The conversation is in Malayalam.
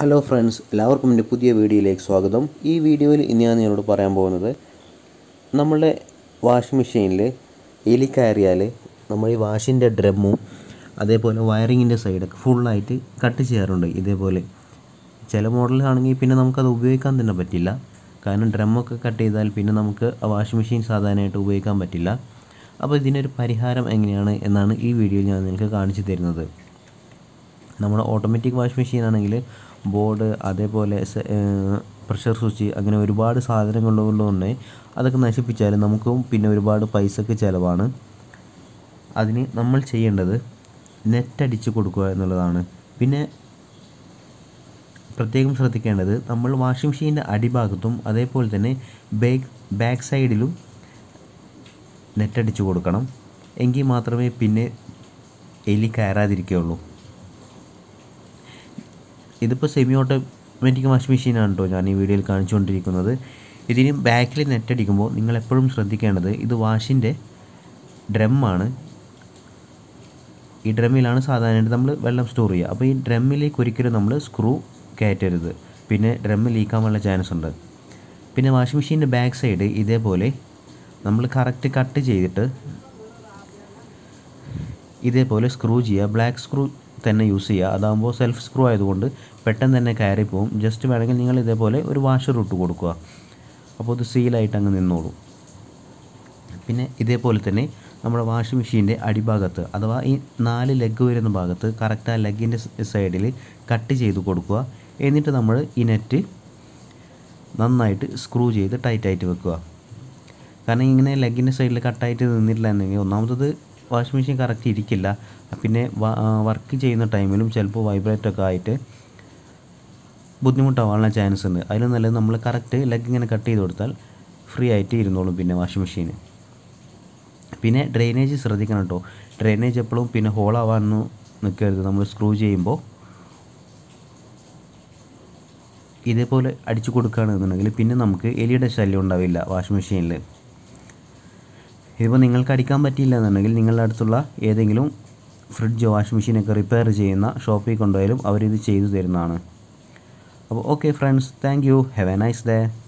ഹലോ ഫ്രണ്ട്സ്, എല്ലാവർക്കും എൻ്റെ പുതിയ വീഡിയോയിലേക്ക് സ്വാഗതം. ഈ വീഡിയോയിൽ ഇന്ന് ഞാൻ നിങ്ങളോട് പറയാൻ പോകുന്നത് നമ്മളുടെ വാഷിംഗ് മെഷീനിൽ എലി കയറിയാൽ നമ്മൾ ഈ വാഷിൻ്റെ ഡ്രമ്മും അതേപോലെ വയറിങ്ങിൻ്റെ സൈഡൊക്കെ ഫുള്ളായിട്ട് കട്ട് ചെയ്യാറുണ്ട്. ഇതേപോലെ ചില മോഡലാണെങ്കിൽ പിന്നെ നമുക്കത് ഉപയോഗിക്കാൻ തന്നെ പറ്റില്ല. കാരണം ഡ്രമ്മൊക്കെ കട്ട് ചെയ്താൽ പിന്നെ നമുക്ക് ആ വാഷിംഗ് മെഷീൻ സാധാരണയായിട്ട് ഉപയോഗിക്കാൻ പറ്റില്ല. അപ്പോൾ ഇതിനൊരു പരിഹാരം എങ്ങനെയാണ് എന്നാണ് ഈ വീഡിയോയിൽ ഞാൻ നിങ്ങൾക്ക് കാണിച്ചു തരുന്നത്. നമ്മുടെ ഓട്ടോമാറ്റിക് വാഷിംഗ് മെഷീൻ ആണെങ്കിൽ ബോർഡ് അതേപോലെ പ്രഷർ സ്വിച്ച് അങ്ങനെ ഒരുപാട് സാധനങ്ങളുള്ളതുകൊണ്ട് അതൊക്കെ നശിപ്പിച്ചാൽ നമുക്കും പിന്നെ ഒരുപാട് പൈസക്ക് ചിലവാണ്. അതിന് നമ്മൾ ചെയ്യേണ്ടത് നെറ്റ് അടിച്ച് കൊടുക്കുക എന്നുള്ളതാണ്. പിന്നെ പ്രത്യേകം ശ്രദ്ധിക്കേണ്ടത് നമ്മൾ വാഷിംഗ് മെഷീൻ്റെ അടിഭാഗത്തും അതേപോലെ തന്നെ ബാക്ക് സൈഡിലും നെറ്റ് അടിച്ച് കൊടുക്കണം. എങ്കിൽ മാത്രമേ പിന്നെ എലി കയറാതിരിക്കുകയുള്ളൂ. ഇതിപ്പോൾ സെമി ഓട്ടോമാറ്റിക് വാഷിംഗ് മെഷീനാണ് കേട്ടോ ഞാൻ ഈ വീഡിയോയിൽ കാണിച്ചുകൊണ്ടിരിക്കുന്നത്. ഇതിന് ബാക്കിൽ നെറ്റ് അടിക്കുമ്പോൾ നിങ്ങൾ എപ്പോഴും ശ്രദ്ധിക്കേണ്ടത് ഇത് വാഷിൻ്റെ ഡ്രമ്മാണ്. ഈ ഡ്രമ്മിലാണ് സാധാരണയായിട്ട് നമ്മൾ വെള്ളം സ്റ്റോർ ചെയ്യുക. അപ്പോൾ ഈ ഡ്രമ്മിലേക്ക് ഒരിക്കലും നമ്മൾ സ്ക്രൂ കയറ്റരുത്, പിന്നെ ഡ്രമ്മ് ലീക്കാവാനുള്ള ചാൻസ് ഉണ്ട്. പിന്നെ വാഷിംഗ് മെഷീൻ്റെ ബാക്ക് സൈഡ് ഇതേപോലെ നമ്മൾ കറക്റ്റ് കട്ട് ചെയ്തിട്ട് ഇതേപോലെ സ്ക്രൂ ചെയ്യുക. ബ്ലാക്ക് സ്ക്രൂ തന്നെ യൂസ് ചെയ്യുക. അതാകുമ്പോൾ സെൽഫ് സ്ക്രൂ ആയതുകൊണ്ട് പെട്ടെന്ന് തന്നെ കയറിപ്പോവും. ജസ്റ്റ് വേണമെങ്കിൽ നിങ്ങൾ ഇതേപോലെ ഒരു വാഷർ ഇട്ട് കൊടുക്കുക, അപ്പോൾ ഇത് സീലായിട്ട് അങ്ങ് നിന്നോളൂ. പിന്നെ ഇതേപോലെ തന്നെ നമ്മുടെ വാഷിംഗ് മെഷീൻ്റെ അടിഭാഗത്ത് അഥവാ ഈ 4 ലെഗ് വരുന്ന ഭാഗത്ത് കറക്റ്റ് ആ ലെഗിൻ്റെ സൈഡിൽ കട്ട് ചെയ്ത് കൊടുക്കുക. എന്നിട്ട് നമ്മൾ ഈ നെറ്റ് നന്നായിട്ട് സ്ക്രൂ ചെയ്ത് ടൈറ്റായിട്ട് വെക്കുക. കാരണം ഇങ്ങനെ ലെഗിൻ്റെ സൈഡിൽ കട്ടായിട്ട് നിന്നിട്ടില്ല എന്നെങ്കിൽ ഒന്നാമത്തത് വാഷിംഗ് മെഷീൻ കറക്റ്റ് ഇരിക്കില്ല. പിന്നെ വർക്ക് ചെയ്യുന്ന ടൈമിലും ചിലപ്പോൾ വൈബ്രേറ്റൊക്കെ ആയിട്ട് ബുദ്ധിമുട്ടാവാനുള്ള ചാൻസ് ഉണ്ട്. അതിലും നല്ലത് നമ്മൾ കറക്റ്റ് ലെഗ് ഇങ്ങനെ കട്ട് ചെയ്ത് കൊടുത്താൽ ഫ്രീ ആയിട്ട് ഇരുന്നോളും പിന്നെ വാഷിംഗ് മെഷീന്. പിന്നെ ഡ്രെയിനേജ് ശ്രദ്ധിക്കണം കേട്ടോ. ഡ്രെയിനേജ് എപ്പോഴും പിന്നെ ഹോളാവാനൊന്നും നിൽക്കരുത്. നമ്മൾ സ്ക്രൂ ചെയ്യുമ്പോൾ ഇതേപോലെ അടിച്ചു കൊടുക്കുകയാണെന്നുണ്ടെങ്കിൽ പിന്നെ നമുക്ക് എലിയുടെ ശല്യം ഉണ്ടാവില്ല വാഷിംഗ് മെഷീനിൽ. ഇതിപ്പോൾ നിങ്ങൾക്ക് അടിക്കാൻ പറ്റിയില്ല എന്നുണ്ടെങ്കിൽ നിങ്ങളുടെ അടുത്തുള്ള ഏതെങ്കിലും ഫ്രിഡ്ജോ വാഷിംഗ് മെഷീനൊക്കെ റിപ്പയർ ചെയ്യുന്ന ഷോപ്പിൽ കൊണ്ടുപോയാലും അവരിത് ചെയ്തു തരുന്നതാണ്. അപ്പോൾ okay friends, thank you. Have a nice day.